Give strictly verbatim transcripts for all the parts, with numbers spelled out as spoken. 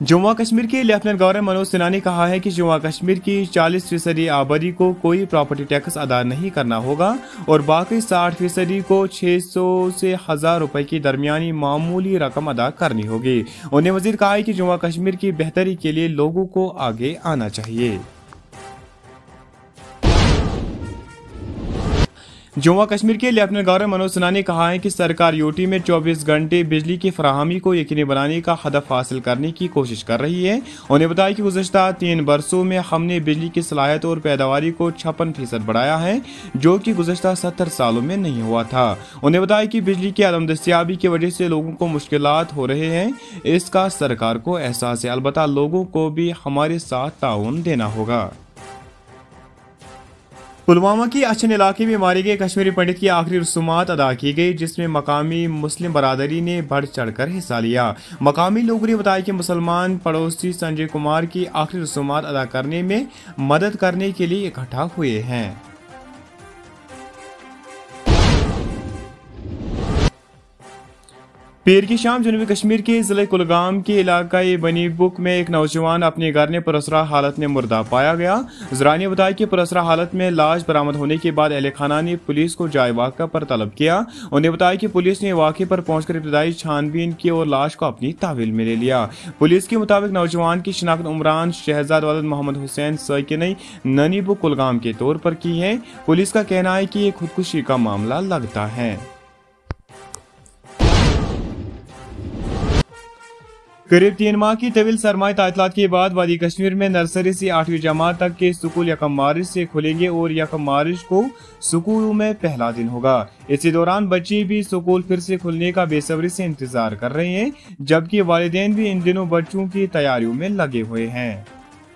जम्मू कश्मीर के lieutenant governor Manoj Sinha ने कहा है कि जम्मू कश्मीर की चालीस फीसदी आबादी को कोई प्रॉपर्टी टैक्स अदा नहीं करना होगा और बाकी साठ फीसदी को छह सौ से हजार रुपए की दरमियानी मामूली रकम अदा करनी होगी। उन्होंने मजीद कहा है कि जम्मू कश्मीर की बेहतरी के लिए लोगों को आगे आना चाहिए। जम्मू कश्मीर के लेफ्टिनेंट गवर्नर मनोज सिन्हा ने कहा है कि सरकार यूटी में चौबीस घंटे बिजली की फराहमी को यकीनी बनाने का हदफ हासिल करने की कोशिश कर रही है। उन्हें बताया कि गुज़श्ता तीन बरसों में हमने बिजली की सलाहियत और पैदावारी को छप्पन फीसद बढ़ाया है, जो कि गुज़श्ता सत्तर सालों में नहीं हुआ था। उन्हें बताया कि बिजली की अदम दस्तियाबी की वजह से लोगों को मुश्किलात हो रहे हैं, इसका सरकार को एहसास है, अलबत्ता लोगों को भी हमारे साथ ताउन देना होगा। पुलवामा की अच्छन इलाके में मारे गए कश्मीरी पंडित की आखिरी रसूमात अदा की गई, जिसमें मकामी मुस्लिम बरादरी ने बढ़ चढ़कर हिस्सा लिया। मकामी लोगों ने बताया कि मुसलमान पड़ोसी संजय कुमार की आखिरी रसूमात अदा करने में मदद करने के लिए इकट्ठा हुए हैं। पीर की शाम जनूबी कश्मीर के जिले कुलगाम के इलाकाई बनी बुक में एक नौजवान अपने घर में पुरअसरा हालत में मुर्दा पाया गया। जरा ने बताया कि पुरअसरा हालत में लाश बरामद होने के बाद अहले खाना ने पुलिस को जाए वाक़ा पर तलब किया। उन्हें बताया कि पुलिस ने वाक़े पर पहुंचकर इब्तदाई छानबीन की और लाश को अपनी तहवील में ले लिया। पुलिस के मुताबिक नौजवान की शिनाख्त उमरान शहजाद वलद मोहम्मद हुसैन सैकिनई ननी बुक कुलगाम के तौर पर की है। पुलिस का कहना है कि ये खुदकुशी का मामला लगता है। करीब तीन माह की तवील सरमाई तातलात के बाद वादी कश्मीर में नर्सरी से आठवीं जमात तक के स्कूल यकम मार्च से खुलेंगे और यकम मार्च को स्कूलों में पहला दिन होगा। इसी दौरान बच्चे भी स्कूल फिर से खुलने का बेसब्री से इंतजार कर रहे हैं, जबकि वालिदैन भी इन दिनों बच्चों की तैयारियों में लगे हुए हैं।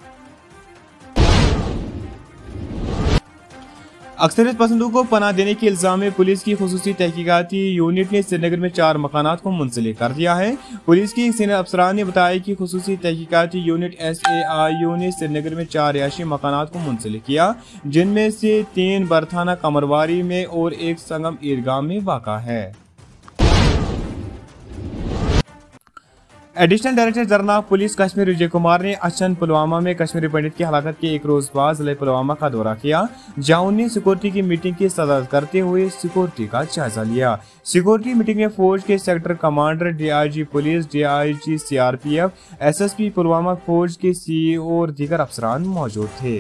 अक्सरियत पसंदों को पनाह देने के इल्जाम में पुलिस की खुसूसी तहकीकाती यूनिट ने श्रीनगर में चार मकानात को मुंसलिक कर दिया है। पुलिस के एक सीनियर अफसरान ने बताया कि खुसूसी तहकीकाती unit S A I U ने श्रीनगर में चार रिहायशी मकानात को मुंसलिक किया, जिनमें से तीन बरथाना कमरवारी में और एक संगम ईदगाह में वाक़ा है। Additional director general police Kashmir Vijay Kumar ने अच्छन पुलवामा में कश्मीरी पंडित की हलाकत के एक रोज बाद जिले पुलवामा का दौरा किया, जहां उन्होंने सिक्योरिटी की मीटिंग की सदारत करते हुए सिक्योरिटी का जायजा लिया। सिक्योरिटी मीटिंग में फौज के sector commander, DIG police, DIG CRPF, SSP Pulwama फौज के सीईओ और दीगर अफसरान मौजूद थे।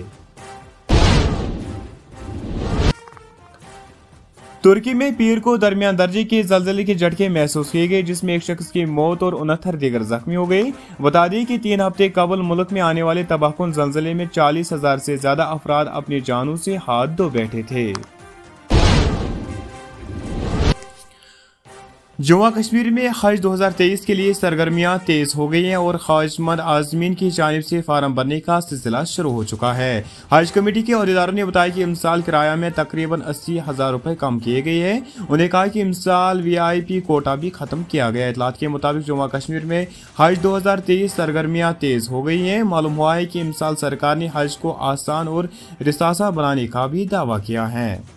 तुर्की में पीर को दरमियान दर्जे के जलजले के झटके महसूस किए गए, जिसमें एक शख्स की मौत और उनहत्तर दीगर जख्मी हो गए। बता दें कि तीन हफ्ते कबल मुल्क में आने वाले तबाहकुन जलजले में चालीस हजार से ज्यादा अफराद अपनी जानों से हाथ धो बैठे थे। जम्मू कश्मीर में हज दो हज़ार तेईस के लिए सरगर्मियां तेज हो गई हैं और ख्वाहिशमंद आज़मीन की जानिब से फार्म भरने का सिलसिला शुरू हो चुका है। हज कमेटी के अहदेदारों ने बताया कि इमसाल किराया में तकरीबन अस्सी हजार रुपए कम किए गए हैं। उन्हें कहा कि इमसाल वी आई पी कोटा भी खत्म किया गया। इतलात के मुताबिक जम्मू कश्मीर में हज दो हज़ार तेईस सरगर्मियां तेज हो गई हैं। मालूम हुआ है कि इमसाल सरकार ने हज को आसान और रिसासा बनाने का भी दावा किया है।